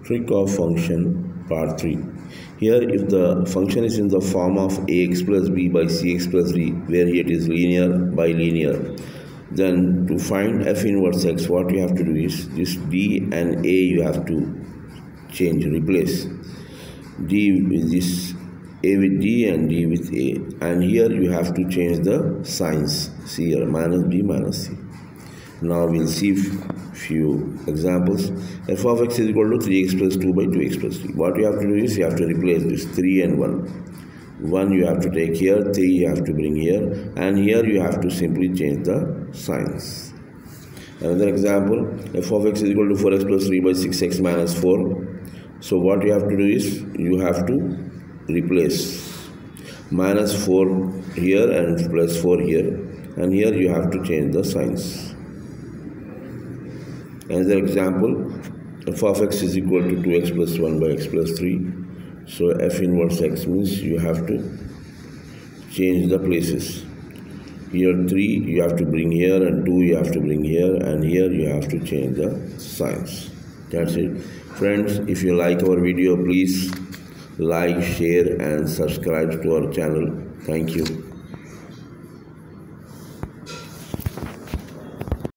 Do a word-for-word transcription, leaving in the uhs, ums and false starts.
Trick of function part three. Here if the function is in the form of ax plus b by cx plus d, where it is linear by linear, then to find f inverse x, what you have to do is this d and a you have to change, replace. D with this, a with d and d with a, and here you have to change the signs. See here, minus b minus c. Now we'll see few examples. F of x is equal to three x plus two by two x plus three. What you have to do is you have to replace this three and one. one you have to take here, three you have to bring here, and here you have to simply change the signs. Another example, f of x is equal to four x plus three by six x minus four. So what you have to do is you have to replace minus four here and plus four here, and here you have to change the signs. Another example, f of x is equal to two x plus one by x plus three. So f inverse x means you have to change the places. Here three you have to bring here, and two you have to bring here, and here you have to change the signs. That's it. Friends, if you like our video, please like, share and subscribe to our channel. Thank you.